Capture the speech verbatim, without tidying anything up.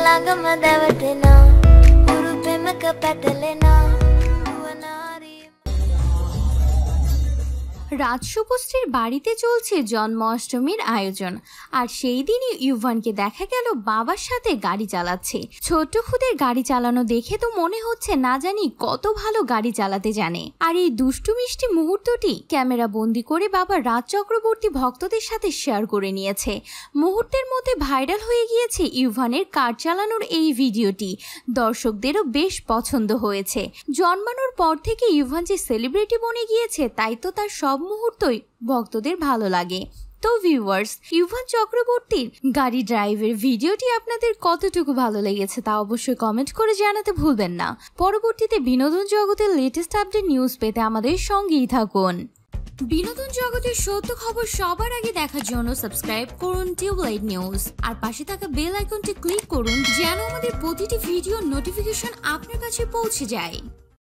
ළඟම දැවටෙනා උරු පෙමක පැටලෙනා রাজ শুভশ্রীর বাড়িতে চলছে জন্মাষ্টমীর আয়োজন আর সেই দিনই ইউভানকে দেখা গেল বাবার সাথে গাড়ি চালাচ্ছে। ছোট্ট খুদের গাড়ি চালানো দেখে তো মনে হচ্ছে না জানি কত ভালো গাড়ি চালাতে জানে। আর এই দুষ্টু মিষ্টি মুহূর্তটি ক্যামেরা বন্দি করে বাবা রাজ চক্রবর্তী ভক্তদের সাথে শেয়ার করে নিয়েছে। মুহূর্তের মধ্যে ভাইরাল হয়ে গিয়েছে ইউভানের কার চালানোর এই ভিডিওটি, দর্শকদেরও বেশ পছন্দ হয়েছে। জন্মানোর পর থেকে ইউভান যে সেলিব্রিটি বনে গিয়েছে তাই তো তার সব মুহূর্তই ভক্তদের ভালো লাগে। তো ভিউয়ার্স, ইউভান চক্রবর্তীর গাড়ি ড্রাইভের ভিডিওটি আপনাদের কতটুকু ভালো লেগেছে তা অবশ্যই কমেন্ট করে জানাতে ভুলবেন না। পরবর্তীতে বিনোদন জগতের লেটেস্ট আপডেট নিউজ পেতে আমাদের সঙ্গেই থাকুন। বিনোদন জগতের সত্য খবর সবার আগে দেখার জন্য সাবস্ক্রাইব করুন টিউবলাইট নিউজ আর পাশে থাকা বেল আইকনটি ক্লিক করুন যেন আমাদের প্রতিটি ভিডিও নোটিফিকেশন আপনার কাছে পৌঁছে যায়।